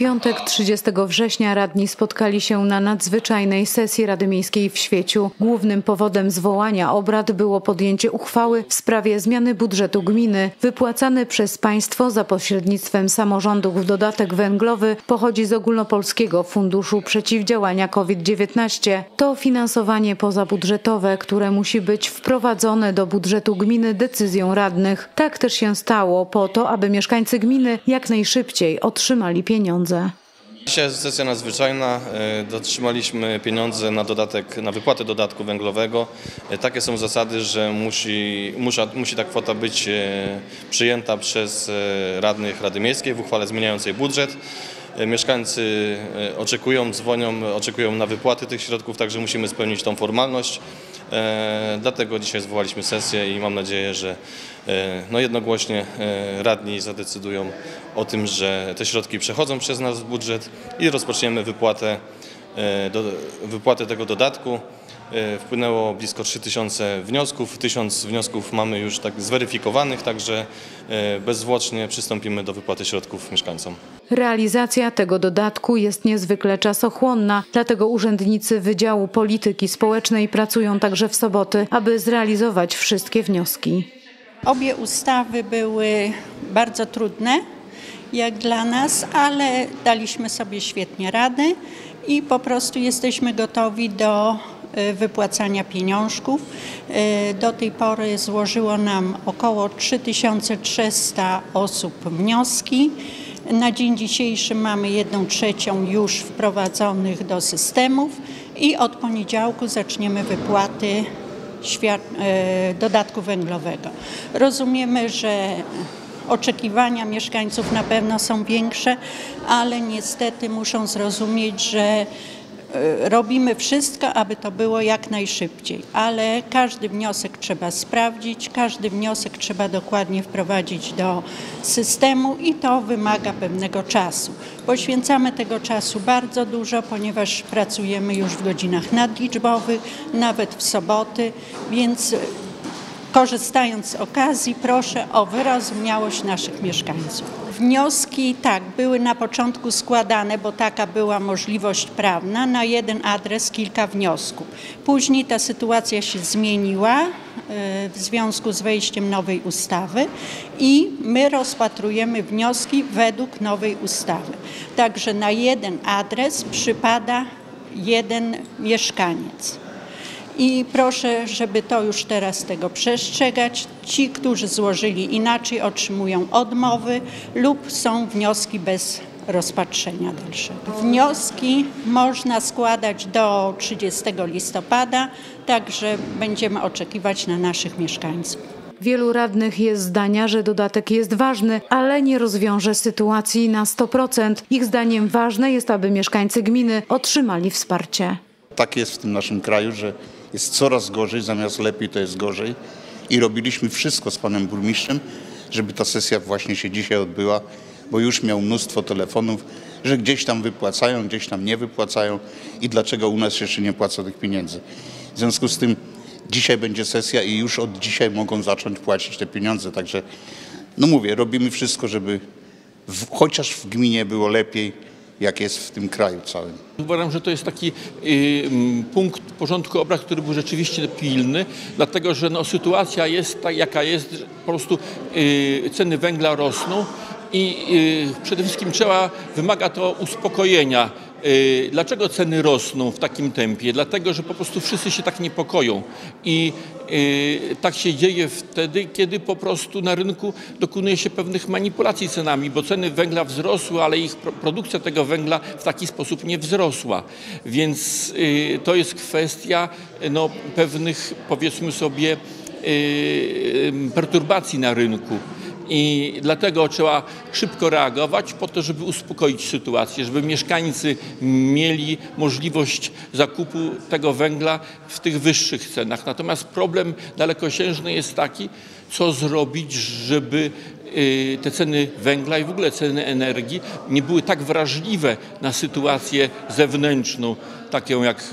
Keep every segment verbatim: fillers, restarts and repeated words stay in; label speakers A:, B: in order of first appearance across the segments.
A: piątek, trzydziestego września, radni spotkali się na nadzwyczajnej sesji Rady Miejskiej w Świeciu. Głównym powodem zwołania obrad było podjęcie uchwały w sprawie zmiany budżetu gminy. Wypłacany przez państwo za pośrednictwem samorządów dodatek węglowy pochodzi z Ogólnopolskiego Funduszu Przeciwdziałania COVID dziewiętnaście. To finansowanie pozabudżetowe, które musi być wprowadzone do budżetu gminy decyzją radnych. Tak też się stało, po to, aby mieszkańcy gminy jak najszybciej otrzymali pieniądze.
B: Dzisiaj jest sesja nadzwyczajna. Otrzymaliśmy pieniądze na dodatek, na wypłatę dodatku węglowego. Takie są zasady, że musi, musi, musi ta kwota być przyjęta przez radnych Rady Miejskiej w uchwale zmieniającej budżet. Mieszkańcy oczekują, dzwonią, oczekują na wypłaty tych środków, także musimy spełnić tą formalność. E, dlatego dzisiaj zwołaliśmy sesję i mam nadzieję, że e, no jednogłośnie e, radni zadecydują o tym, że te środki przechodzą przez nas w budżet i rozpoczniemy wypłatę, e, do, wypłatę tego dodatku. E, wpłynęło blisko trzy tysiące wniosków, tysiąc wniosków mamy już tak zweryfikowanych, także e, bezzwłocznie przystąpimy do wypłaty środków mieszkańcom.
A: Realizacja tego dodatku jest niezwykle czasochłonna, dlatego urzędnicy Wydziału Polityki Społecznej pracują także w soboty, aby zrealizować wszystkie wnioski.
C: Obie ustawy były bardzo trudne, jak dla nas, ale daliśmy sobie świetnie radę i po prostu jesteśmy gotowi do wypłacania pieniążków. Do tej pory złożyło nam około trzy tysiące trzysta osób wnioski. Na dzień dzisiejszy mamy jedną trzecią już wprowadzonych do systemów i od poniedziałku zaczniemy wypłaty dodatku węglowego. Rozumiemy, że oczekiwania mieszkańców na pewno są większe, ale niestety muszą zrozumieć, że robimy wszystko, aby to było jak najszybciej, ale każdy wniosek trzeba sprawdzić, każdy wniosek trzeba dokładnie wprowadzić do systemu i to wymaga pewnego czasu. Poświęcamy tego czasu bardzo dużo, ponieważ pracujemy już w godzinach nadliczbowych, nawet w soboty, więc korzystając z okazji, proszę o wyrozumiałość naszych mieszkańców. Wnioski tak, były na początku składane, bo taka była możliwość prawna, na jeden adres kilka wniosków. Później ta sytuacja się zmieniła w związku z wejściem nowej ustawy i my rozpatrujemy wnioski według nowej ustawy. Także na jeden adres przypada jeden mieszkaniec. I proszę, żeby to już teraz tego przestrzegać. Ci, którzy złożyli inaczej, otrzymują odmowy lub są wnioski bez rozpatrzenia dalszego. Wnioski można składać do trzydziestego listopada, także będziemy oczekiwać na naszych mieszkańców.
A: Wielu radnych jest zdania, że dodatek jest ważny, ale nie rozwiąże sytuacji na sto procent. Ich zdaniem ważne jest, aby mieszkańcy gminy otrzymali wsparcie.
D: Tak jest w tym naszym kraju, że jest coraz gorzej, zamiast lepiej to jest gorzej i robiliśmy wszystko z panem burmistrzem, żeby ta sesja właśnie się dzisiaj odbyła, bo już miał mnóstwo telefonów, że gdzieś tam wypłacają, gdzieś tam nie wypłacają i dlaczego u nas jeszcze nie płacą tych pieniędzy. W związku z tym dzisiaj będzie sesja i już od dzisiaj mogą zacząć płacić te pieniądze, także no mówię, robimy wszystko, żeby w, chociaż w gminie było lepiej, jak jest w tym kraju całym.
E: Uważam, że to jest taki y, punkt porządku obrad, który był rzeczywiście pilny, dlatego że no, sytuacja jest tak, jaka jest, po prostu y, ceny węgla rosną i y, przede wszystkim trzeba, wymaga to uspokojenia. Y, dlaczego ceny rosną w takim tempie? Dlatego, że po prostu wszyscy się tak niepokoją i y, tak się dzieje wtedy, kiedy po prostu na rynku dokonuje się pewnych manipulacji cenami, bo ceny węgla wzrosły, ale ich produkcja tego węgla w taki sposób nie wzrosła. Więc y, to jest kwestia no, pewnych, powiedzmy sobie, y, perturbacji na rynku. I dlatego trzeba szybko reagować po to, żeby uspokoić sytuację, żeby mieszkańcy mieli możliwość zakupu tego węgla w tych wyższych cenach. Natomiast problem dalekosiężny jest taki, co zrobić, żeby te ceny węgla i w ogóle ceny energii nie były tak wrażliwe na sytuację zewnętrzną, taką jak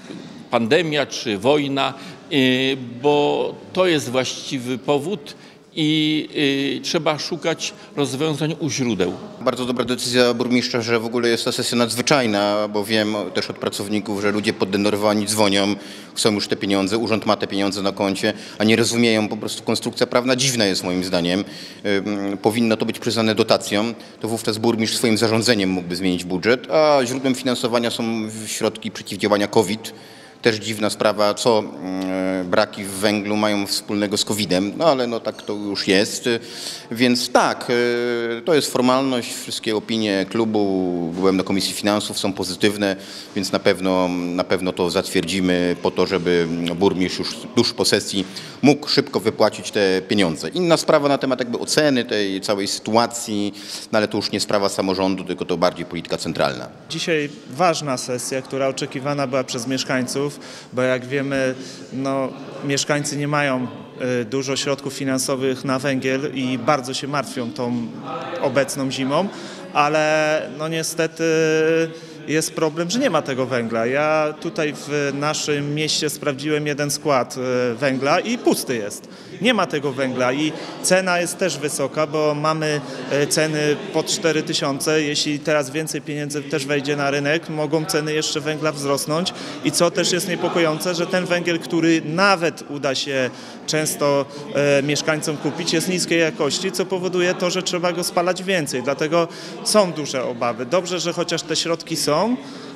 E: pandemia czy wojna, bo to jest właściwy powód i y, trzeba szukać rozwiązań u źródeł.
D: Bardzo dobra decyzja burmistrza, że w ogóle jest ta sesja nadzwyczajna, bo wiem też od pracowników, że ludzie poddenerwowani dzwonią, chcą już te pieniądze, urząd ma te pieniądze na koncie, a nie rozumieją, po prostu konstrukcja prawna dziwna jest moim zdaniem. Yy, powinno to być przyznane dotacją, to wówczas burmistrz swoim zarządzeniem mógłby zmienić budżet, a źródłem finansowania są środki przeciwdziałania COVID. Też dziwna sprawa, co e, braki w węglu mają wspólnego z kowidem, no ale no tak to już jest. Więc tak, e, to jest formalność, wszystkie opinie klubu, byłem na Komisji Finansów, są pozytywne, więc na pewno, na pewno to zatwierdzimy po to, żeby burmistrz już tuż po sesji mógł szybko wypłacić te pieniądze. Inna sprawa na temat jakby oceny tej całej sytuacji, no ale to już nie sprawa samorządu, tylko to bardziej polityka centralna.
F: Dzisiaj ważna sesja, która oczekiwana była przez mieszkańców, bo jak wiemy, no, mieszkańcy nie mają y, dużo środków finansowych na węgiel i bardzo się martwią tą obecną zimą, ale no niestety jest problem, że nie ma tego węgla. Ja tutaj w naszym mieście sprawdziłem jeden skład węgla i pusty jest. Nie ma tego węgla i cena jest też wysoka, bo mamy ceny po cztery tysiące. Jeśli teraz więcej pieniędzy też wejdzie na rynek, mogą ceny jeszcze węgla wzrosnąć. I co też jest niepokojące, że ten węgiel, który nawet uda się często e, mieszkańcom kupić, jest niskiej jakości, co powoduje to, że trzeba go spalać więcej. Dlatego są duże obawy. Dobrze, że chociaż te środki są,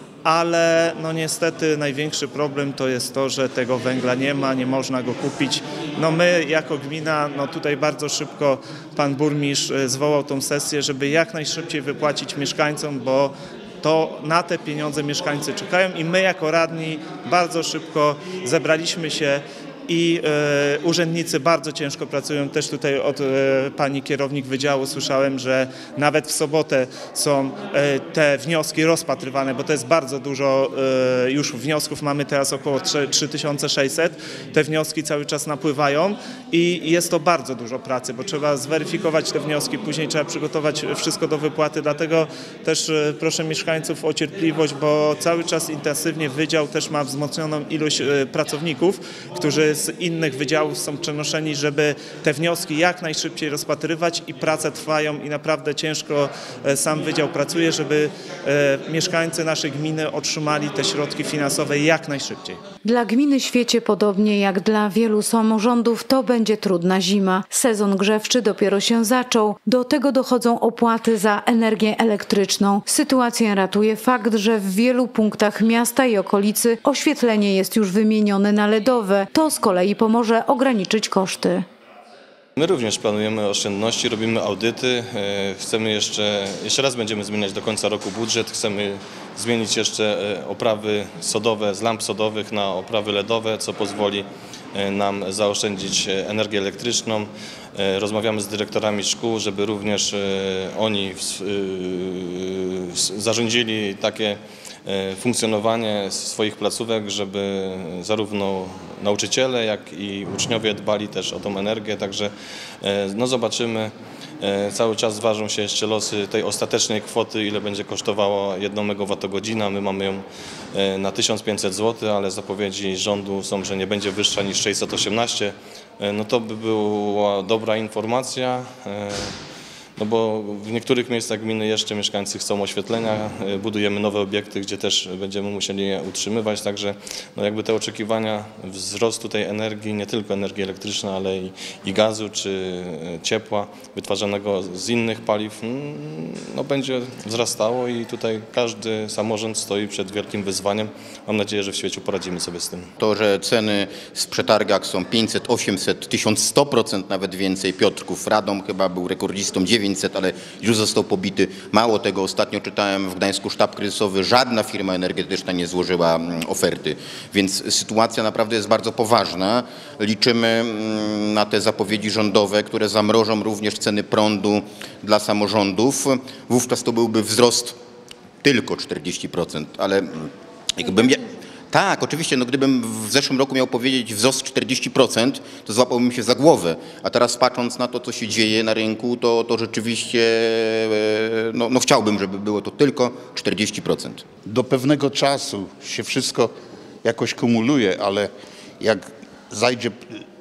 F: ale no niestety największy problem to jest to, że tego węgla nie ma, nie można go kupić. No my jako gmina, no tutaj bardzo szybko pan burmistrz zwołał tą sesję, żeby jak najszybciej wypłacić mieszkańcom, bo to na te pieniądze mieszkańcy czekają i my jako radni bardzo szybko zebraliśmy się i e, urzędnicy bardzo ciężko pracują. Też tutaj od e, pani kierownik wydziału słyszałem, że nawet w sobotę są e, te wnioski rozpatrywane, bo to jest bardzo dużo e, już wniosków, mamy teraz około trzy tysiące sześćset. Te wnioski cały czas napływają i jest to bardzo dużo pracy, bo trzeba zweryfikować te wnioski, później trzeba przygotować wszystko do wypłaty, dlatego też e, proszę mieszkańców o cierpliwość, bo cały czas intensywnie wydział też ma wzmocnioną ilość e, pracowników, którzy z innych wydziałów są przenoszeni, żeby te wnioski jak najszybciej rozpatrywać i prace trwają i naprawdę ciężko sam wydział pracuje, żeby e, mieszkańcy naszej gminy otrzymali te środki finansowe jak najszybciej.
A: Dla gminy Świecie, podobnie jak dla wielu samorządów, to będzie trudna zima. Sezon grzewczy dopiero się zaczął. Do tego dochodzą opłaty za energię elektryczną. Sytuację ratuje fakt, że w wielu punktach miasta i okolicy oświetlenie jest już wymienione na ledowe. To z kolei pomoże ograniczyć koszty.
B: My również planujemy oszczędności, robimy audyty. Chcemy jeszcze, jeszcze raz będziemy zmieniać do końca roku budżet. Chcemy zmienić jeszcze oprawy sodowe z lamp sodowych na oprawy ledowe, co pozwoli nam zaoszczędzić energię elektryczną. Rozmawiamy z dyrektorami szkół, żeby również oni zarządzili takie funkcjonowanie swoich placówek, żeby zarówno nauczyciele, jak i uczniowie dbali też o tą energię, także no zobaczymy. Cały czas ważą się jeszcze losy tej ostatecznej kwoty, ile będzie kosztowała jedna megawattogodzina. My mamy ją na tysiąc pięćset złotych, ale zapowiedzi rządu są, że nie będzie wyższa niż sześćset osiemnaście. No to by była dobra informacja. No bo w niektórych miejscach gminy jeszcze mieszkańcy chcą oświetlenia, budujemy nowe obiekty, gdzie też będziemy musieli je utrzymywać, także no jakby te oczekiwania wzrostu tej energii, nie tylko energii elektrycznej, ale i, i gazu czy ciepła wytwarzanego z innych paliw, no będzie wzrastało i tutaj każdy samorząd stoi przed wielkim wyzwaniem. Mam nadzieję, że w Świeciu poradzimy sobie z tym.
D: To, że ceny w przetargach są pięćset, osiemset, tysiąc sto procent nawet więcej. Piotrków Radom chyba był rekordzistą dziewięćset, ale już został pobity. Mało tego, ostatnio czytałem w Gdańsku sztab kryzysowy, żadna firma energetyczna nie złożyła oferty, więc sytuacja naprawdę jest bardzo poważna. Liczymy na te zapowiedzi rządowe, które zamrożą również ceny prądu dla samorządów. Wówczas to byłby wzrost tylko czterdzieści procent, ale jakbym ja... Tak, oczywiście, no gdybym w zeszłym roku miał powiedzieć wzrost czterdzieści procent, to złapałbym się za głowę, a teraz patrząc na to, co się dzieje na rynku, to, to rzeczywiście no, no chciałbym, żeby było to tylko czterdzieści procent. Do pewnego czasu się wszystko jakoś kumuluje, ale jak zajdzie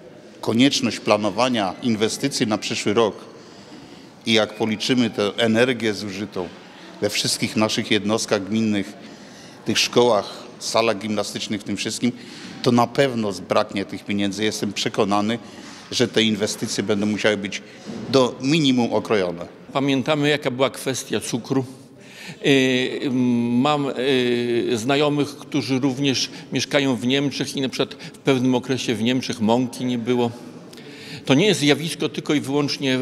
D: konieczność planowania inwestycji na przyszły rok i jak policzymy tę energię zużytą we wszystkich naszych jednostkach gminnych, tych szkołach, salach gimnastycznych, w tym wszystkim, to na pewno zbraknie tych pieniędzy. Jestem przekonany, że te inwestycje będą musiały być do minimum okrojone.
E: Pamiętamy, jaka była kwestia cukru. Mam znajomych, którzy również mieszkają w Niemczech i na przykład w pewnym okresie w Niemczech mąki nie było. To nie jest zjawisko tylko i wyłącznie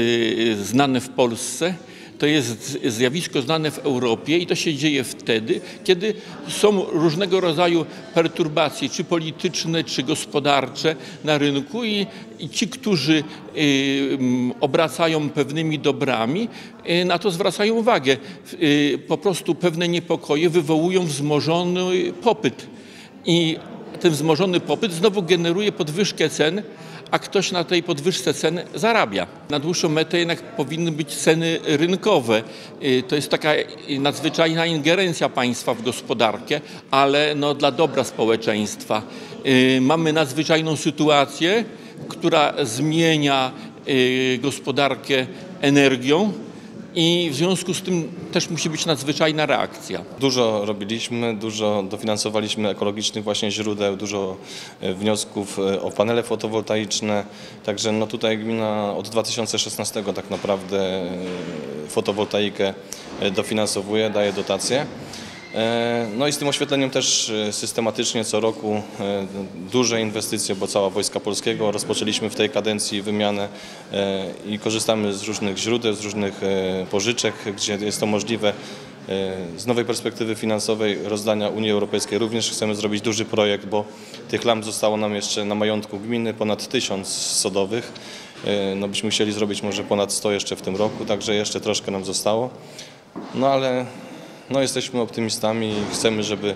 E: znane w Polsce. To jest zjawisko znane w Europie i to się dzieje wtedy, kiedy są różnego rodzaju perturbacje, czy polityczne, czy gospodarcze na rynku i, i ci, którzy y, obracają pewnymi dobrami, y, na to zwracają uwagę. Y, po prostu pewne niepokoje wywołują wzmożony popyt i ten wzmożony popyt znowu generuje podwyżkę cen, a ktoś na tej podwyżce cen zarabia. Na dłuższą metę jednak powinny być ceny rynkowe. To jest taka nadzwyczajna ingerencja państwa w gospodarkę, ale no dla dobra społeczeństwa. Mamy nadzwyczajną sytuację, która zmienia gospodarkę energią i w związku z tym też musi być nadzwyczajna reakcja.
B: Dużo robiliśmy, dużo dofinansowaliśmy ekologicznych właśnie źródeł, dużo wniosków o panele fotowoltaiczne. Także no tutaj gmina od dwa tysiące szesnastego tak naprawdę fotowoltaikę dofinansowuje, daje dotacje. No i z tym oświetleniem też systematycznie co roku duże inwestycje, bo cała Wojska Polskiego rozpoczęliśmy w tej kadencji wymianę i korzystamy z różnych źródeł, z różnych pożyczek, gdzie jest to możliwe. Z nowej perspektywy finansowej rozdania Unii Europejskiej również chcemy zrobić duży projekt, bo tych lamp zostało nam jeszcze na majątku gminy ponad tysiąc sodowych. No byśmy chcieli zrobić może ponad sto jeszcze w tym roku, także jeszcze troszkę nam zostało. No ale no, jesteśmy optymistami i chcemy, żeby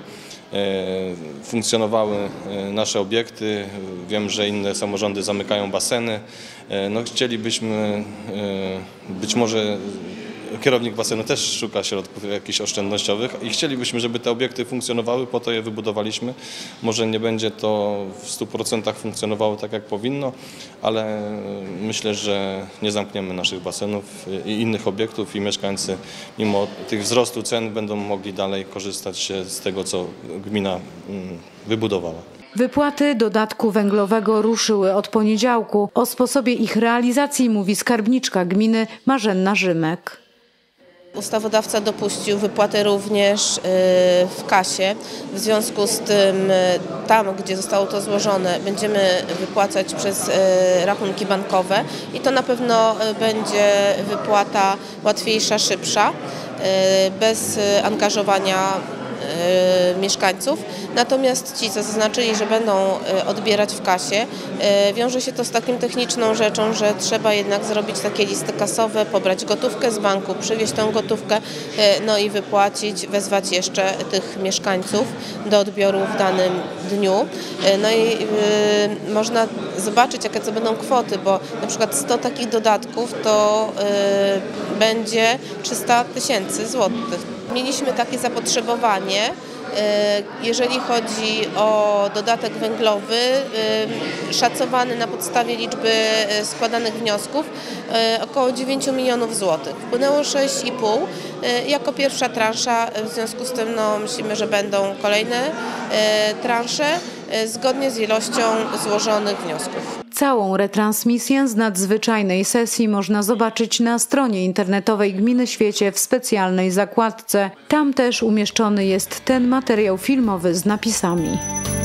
B: funkcjonowały nasze obiekty. Wiem, że inne samorządy zamykają baseny. No, chcielibyśmy być może kierownik basenu też szuka środków jakichś oszczędnościowych i chcielibyśmy, żeby te obiekty funkcjonowały, po to je wybudowaliśmy. Może nie będzie to w stu procentach funkcjonowało tak, jak powinno, ale myślę, że nie zamkniemy naszych basenów i innych obiektów i mieszkańcy mimo tych wzrostu cen będą mogli dalej korzystać z tego, co gmina wybudowała.
A: Wypłaty dodatku węglowego ruszyły od poniedziałku. O sposobie ich realizacji mówi skarbniczka gminy Marzenna Rzymek.
G: Ustawodawca dopuścił wypłatę również w kasie. W związku z tym tam, gdzie zostało to złożone, będziemy wypłacać przez rachunki bankowe i to na pewno będzie wypłata łatwiejsza, szybsza, bez angażowania mieszkańców. Natomiast ci, co zaznaczyli, że będą odbierać w kasie, wiąże się to z taką techniczną rzeczą, że trzeba jednak zrobić takie listy kasowe, pobrać gotówkę z banku, przywieźć tą gotówkę, no i wypłacić, wezwać jeszcze tych mieszkańców do odbioru w danym dniu. No i y, można zobaczyć, jakie to będą kwoty, bo na przykład sto takich dodatków to y, będzie trzysta tysięcy złotych. Mieliśmy takie zapotrzebowanie, jeżeli chodzi o dodatek węglowy, szacowany na podstawie liczby składanych wniosków, około dziewięć milionów złotych. Wpłynęło sześć i pół jako pierwsza transza, w związku z tym no, myślimy, że będą kolejne transze zgodnie z ilością złożonych wniosków.
A: Całą retransmisję z nadzwyczajnej sesji można zobaczyć na stronie internetowej Gminy Świecie w specjalnej zakładce. Tam też umieszczony jest ten materiał filmowy z napisami.